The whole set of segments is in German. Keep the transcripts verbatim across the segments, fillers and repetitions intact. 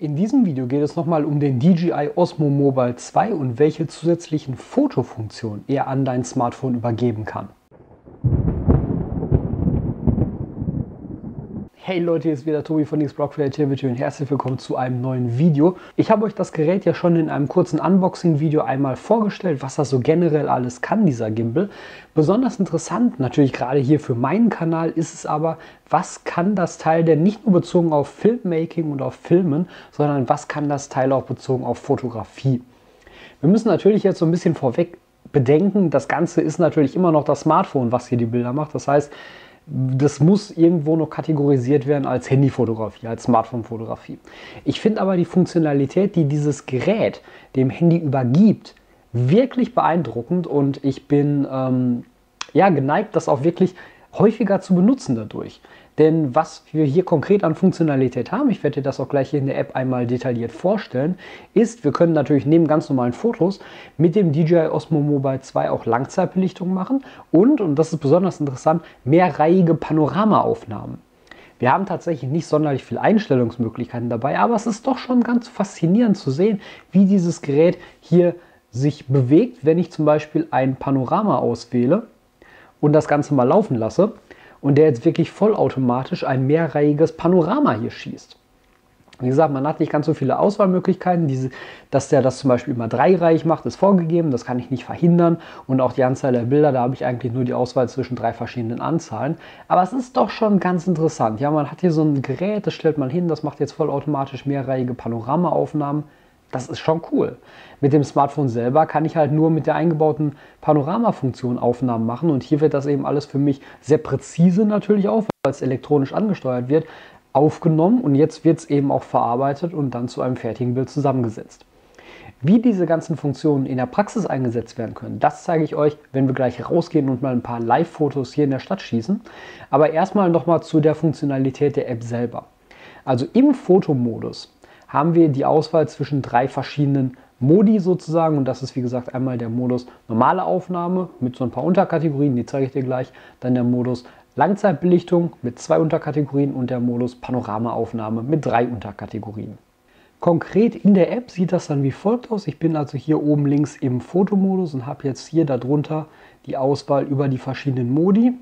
In diesem Video geht es nochmal um den D J I Osmo Mobile zwei und welche zusätzlichen Fotofunktionen er an dein Smartphone übergeben kann. Hey Leute, hier ist wieder Tobi von Xblog Creativity und herzlich willkommen zu einem neuen Video. Ich habe euch das Gerät ja schon in einem kurzen Unboxing-Video einmal vorgestellt, was das so generell alles kann, dieser Gimbal. Besonders interessant, natürlich gerade hier für meinen Kanal, ist es aber, was kann das Teil denn nicht nur bezogen auf Filmmaking und auf Filmen, sondern was kann das Teil auch bezogen auf Fotografie. Wir müssen natürlich jetzt so ein bisschen vorweg bedenken, das Ganze ist natürlich immer noch das Smartphone, was hier die Bilder macht. Das heißt, das muss irgendwo noch kategorisiert werden als Handyfotografie, als Smartphone-Fotografie. Ich finde aber die Funktionalität, die dieses Gerät dem Handy übergibt, wirklich beeindruckend und ich bin ähm, ja, geneigt, das auch wirklich häufiger zu benutzen dadurch. Denn was wir hier konkret an Funktionalität haben, ich werde dir das auch gleich hier in der App einmal detailliert vorstellen, ist, wir können natürlich neben ganz normalen Fotos mit dem D J I Osmo Mobile zwei auch Langzeitbelichtung machen und, und das ist besonders interessant, mehrreihige Panoramaaufnahmen. Wir haben tatsächlich nicht sonderlich viele Einstellungsmöglichkeiten dabei, aber es ist doch schon ganz faszinierend zu sehen, wie dieses Gerät hier sich bewegt, wenn ich zum Beispiel ein Panorama auswähle und das Ganze mal laufen lasse. Und der jetzt wirklich vollautomatisch ein mehrreihiges Panorama hier schießt. Wie gesagt, man hat nicht ganz so viele Auswahlmöglichkeiten. Diese, dass der das zum Beispiel immer dreireihig macht, ist vorgegeben. Das kann ich nicht verhindern. Und auch die Anzahl der Bilder, da habe ich eigentlich nur die Auswahl zwischen drei verschiedenen Anzahlen. Aber es ist doch schon ganz interessant. Ja, man hat hier so ein Gerät, das stellt man hin, das macht jetzt vollautomatisch mehrreihige Panoramaaufnahmen. Das ist schon cool. Mit dem Smartphone selber kann ich halt nur mit der eingebauten Panoramafunktion Aufnahmen machen und hier wird das eben alles für mich sehr präzise natürlich auch, weil es elektronisch angesteuert wird, aufgenommen und jetzt wird es eben auch verarbeitet und dann zu einem fertigen Bild zusammengesetzt. Wie diese ganzen Funktionen in der Praxis eingesetzt werden können, das zeige ich euch, wenn wir gleich rausgehen und mal ein paar Live-Fotos hier in der Stadt schießen. Aber erstmal nochmal zu der Funktionalität der App selber. Also im Fotomodus haben wir die Auswahl zwischen drei verschiedenen Modi sozusagen und das ist wie gesagt einmal der Modus normale Aufnahme mit so ein paar Unterkategorien, die zeige ich dir gleich, dann der Modus Langzeitbelichtung mit zwei Unterkategorien und der Modus Panoramaaufnahme mit drei Unterkategorien. Konkret in der App sieht das dann wie folgt aus. Ich bin also hier oben links im Fotomodus und habe jetzt hier darunter die Auswahl über die verschiedenen Modi.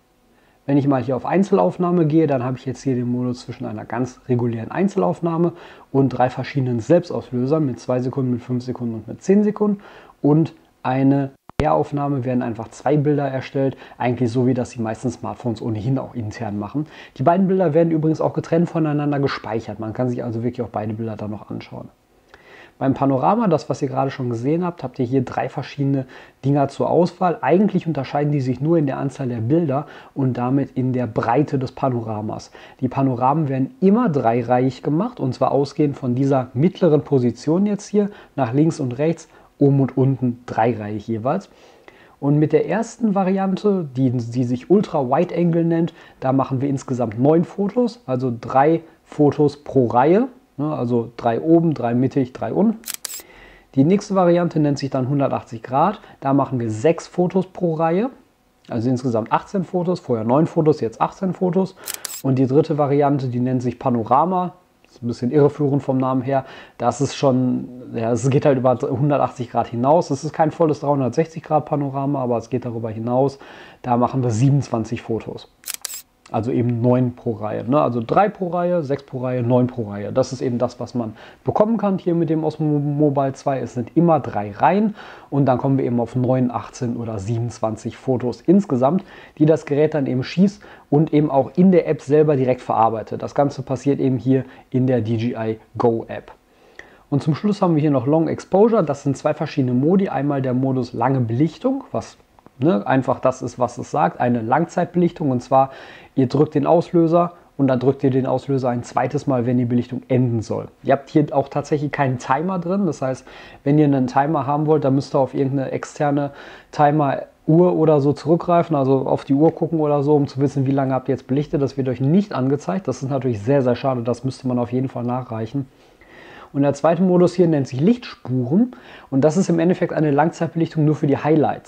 Wenn ich mal hier auf Einzelaufnahme gehe, dann habe ich jetzt hier den Modus zwischen einer ganz regulären Einzelaufnahme und drei verschiedenen Selbstauslösern mit zwei Sekunden, mit fünf Sekunden und mit zehn Sekunden. Und eine Pairaufnahme werden einfach zwei Bilder erstellt, eigentlich so wie das die meisten Smartphones ohnehin auch intern machen. Die beiden Bilder werden übrigens auch getrennt voneinander gespeichert. Man kann sich also wirklich auch beide Bilder dann noch anschauen. Beim Panorama, das was ihr gerade schon gesehen habt, habt ihr hier drei verschiedene Dinger zur Auswahl. Eigentlich unterscheiden die sich nur in der Anzahl der Bilder und damit in der Breite des Panoramas. Die Panoramen werden immer dreireihig gemacht und zwar ausgehend von dieser mittleren Position jetzt hier nach links und rechts, oben und unten dreireihig jeweils. Und mit der ersten Variante, die, die sich Ultra Wide Angle nennt, da machen wir insgesamt neun Fotos, also drei Fotos pro Reihe. Also drei oben, drei mittig, drei unten. Die nächste Variante nennt sich dann hundertachtzig Grad. Da machen wir sechs Fotos pro Reihe. Also insgesamt achtzehn Fotos. Vorher neun Fotos, jetzt achtzehn Fotos. Und die dritte Variante, die nennt sich Panorama. Das ist ein bisschen irreführend vom Namen her. Das ist schon, ja, es geht halt über hundertachtzig Grad hinaus. Es ist kein volles dreihundertsechzig Grad Panorama, aber es geht darüber hinaus. Da machen wir siebenundzwanzig Fotos. Also eben neun pro Reihe. Ne? Also drei pro Reihe, sechs pro Reihe, neun pro Reihe. Das ist eben das, was man bekommen kann hier mit dem Osmo Mobile zwei. Es sind immer drei Reihen und dann kommen wir eben auf neun, achtzehn oder siebenundzwanzig Fotos insgesamt, die das Gerät dann eben schießt und eben auch in der App selber direkt verarbeitet. Das Ganze passiert eben hier in der D J I Go App. Und zum Schluss haben wir hier noch Long Exposure. Das sind zwei verschiedene Modi. Einmal der Modus lange Belichtung, was Ne, einfach das ist, was es sagt, eine Langzeitbelichtung und zwar, ihr drückt den Auslöser und dann drückt ihr den Auslöser ein zweites Mal, wenn die Belichtung enden soll. Ihr habt hier auch tatsächlich keinen Timer drin, das heißt, wenn ihr einen Timer haben wollt, dann müsst ihr auf irgendeine externe Timer-Uhr oder so zurückgreifen, also auf die Uhr gucken oder so, um zu wissen, wie lange habt ihr jetzt belichtet. Das wird euch nicht angezeigt, das ist natürlich sehr, sehr schade, das müsste man auf jeden Fall nachreichen. Und der zweite Modus hier nennt sich Lichtspuren und das ist im Endeffekt eine Langzeitbelichtung nur für die Highlights.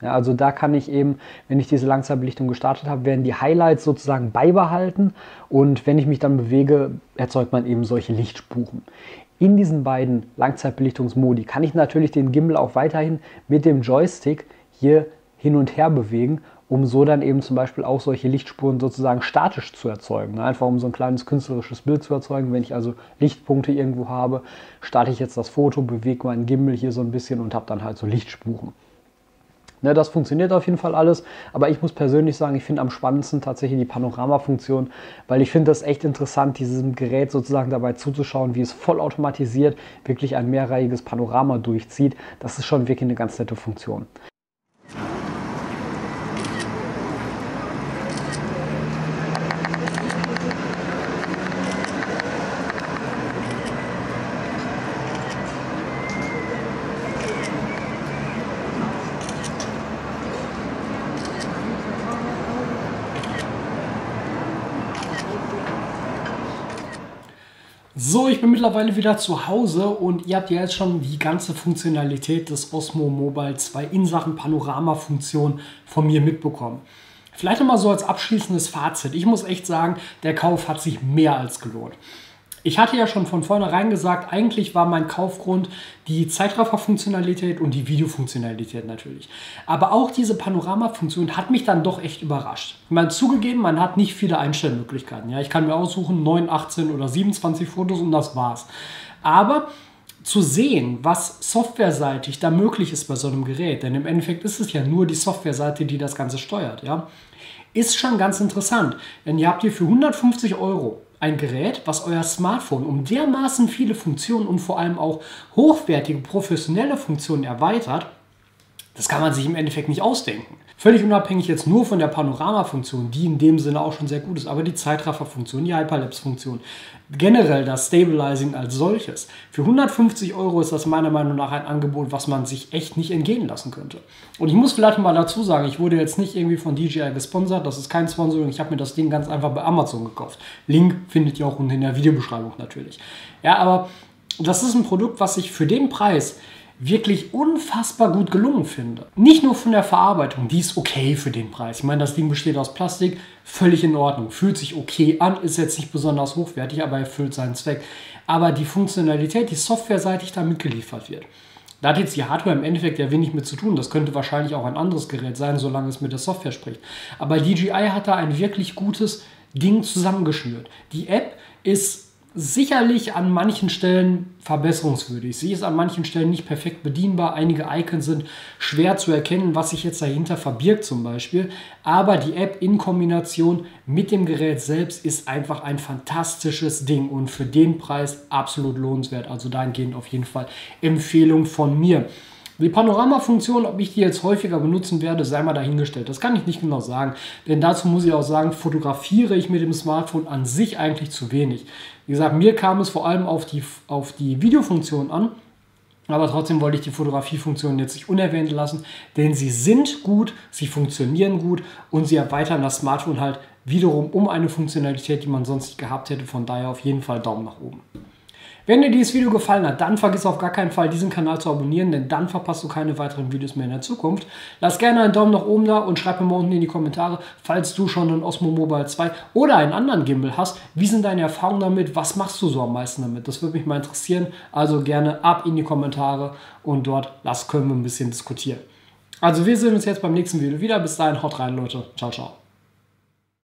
Ja, also da kann ich eben, wenn ich diese Langzeitbelichtung gestartet habe, werden die Highlights sozusagen beibehalten und wenn ich mich dann bewege, erzeugt man eben solche Lichtspuren. In diesen beiden Langzeitbelichtungsmodi kann ich natürlich den Gimbal auch weiterhin mit dem Joystick hier hin und her bewegen, um so dann eben zum Beispiel auch solche Lichtspuren sozusagen statisch zu erzeugen. Einfach um so ein kleines künstlerisches Bild zu erzeugen. Wenn ich also Lichtpunkte irgendwo habe, starte ich jetzt das Foto, bewege meinen Gimbal hier so ein bisschen und habe dann halt so Lichtspuren. Ne, das funktioniert auf jeden Fall alles, aber ich muss persönlich sagen, ich finde am spannendsten tatsächlich die Panoramafunktion, weil ich finde das echt interessant, diesem Gerät sozusagen dabei zuzuschauen, wie es vollautomatisiert wirklich ein mehrreihiges Panorama durchzieht. Das ist schon wirklich eine ganz nette Funktion. So, ich bin mittlerweile wieder zu Hause und ihr habt ja jetzt schon die ganze Funktionalität des Osmo Mobile zwei in Sachen Panoramafunktion von mir mitbekommen. Vielleicht nochmal so als abschließendes Fazit. Ich muss echt sagen, der Kauf hat sich mehr als gelohnt. Ich hatte ja schon von vornherein gesagt, eigentlich war mein Kaufgrund die Zeitraffer-Funktionalität und die Videofunktionalität natürlich. Aber auch diese Panorama-Funktion hat mich dann doch echt überrascht. Ich meine, zugegeben, man hat nicht viele Einstellmöglichkeiten. Ja, ich kann mir aussuchen neun, achtzehn oder siebenundzwanzig Fotos und das war's. Aber zu sehen, was softwareseitig da möglich ist bei so einem Gerät, denn im Endeffekt ist es ja nur die Softwareseite, die das Ganze steuert, ja, ist schon ganz interessant. Denn ihr habt hier für hundertfünfzig Euro ein Gerät, was euer Smartphone um dermaßen viele Funktionen und vor allem auch hochwertige, professionelle Funktionen erweitert, das kann man sich im Endeffekt nicht ausdenken. Völlig unabhängig jetzt nur von der Panorama-Funktion, die in dem Sinne auch schon sehr gut ist, aber die Zeitraffer-Funktion, die Hyperlapse-Funktion, generell das Stabilizing als solches. Für hundertfünfzig Euro ist das meiner Meinung nach ein Angebot, was man sich echt nicht entgehen lassen könnte. Und ich muss vielleicht mal dazu sagen, ich wurde jetzt nicht irgendwie von D J I gesponsert, das ist kein Sponsoring, ich habe mir das Ding ganz einfach bei Amazon gekauft. Link findet ihr auch unten in der Videobeschreibung natürlich. Ja, aber das ist ein Produkt, was ich für den Preis wirklich unfassbar gut gelungen finde. Nicht nur von der Verarbeitung, die ist okay für den Preis. Ich meine, das Ding besteht aus Plastik, völlig in Ordnung. Fühlt sich okay an, ist jetzt nicht besonders hochwertig, aber erfüllt seinen Zweck. Aber die Funktionalität, die softwareseitig da mitgeliefert wird, da hat jetzt die Hardware im Endeffekt ja wenig mit zu tun. Das könnte wahrscheinlich auch ein anderes Gerät sein, solange es mit der Software spricht. Aber D J I hat da ein wirklich gutes Ding zusammengeschnürt. Die App ist sicherlich an manchen Stellen verbesserungswürdig. Sie ist an manchen Stellen nicht perfekt bedienbar. Einige Icons sind schwer zu erkennen, was sich jetzt dahinter verbirgt zum Beispiel. Aber die App in Kombination mit dem Gerät selbst ist einfach ein fantastisches Ding und für den Preis absolut lohnenswert. Also dahingehend auf jeden Fall Empfehlung von mir. Die Panorama-Funktion, ob ich die jetzt häufiger benutzen werde, sei mal dahingestellt. Das kann ich nicht genau sagen, denn dazu muss ich auch sagen, fotografiere ich mit dem Smartphone an sich eigentlich zu wenig. Wie gesagt, mir kam es vor allem auf die, auf die Videofunktion an, aber trotzdem wollte ich die Fotografiefunktion jetzt nicht unerwähnt lassen, denn sie sind gut, sie funktionieren gut und sie erweitern das Smartphone halt wiederum um eine Funktionalität, die man sonst nicht gehabt hätte. Von daher auf jeden Fall Daumen nach oben. Wenn dir dieses Video gefallen hat, dann vergiss auf gar keinen Fall, diesen Kanal zu abonnieren, denn dann verpasst du keine weiteren Videos mehr in der Zukunft. Lass gerne einen Daumen nach oben da und schreib mir mal unten in die Kommentare, falls du schon einen Osmo Mobile zwei oder einen anderen Gimbal hast. Wie sind deine Erfahrungen damit? Was machst du so am meisten damit? Das würde mich mal interessieren. Also gerne ab in die Kommentare und dort lass, können wir ein bisschen diskutieren. Also wir sehen uns jetzt beim nächsten Video wieder. Bis dahin, haut rein, Leute. Ciao, ciao.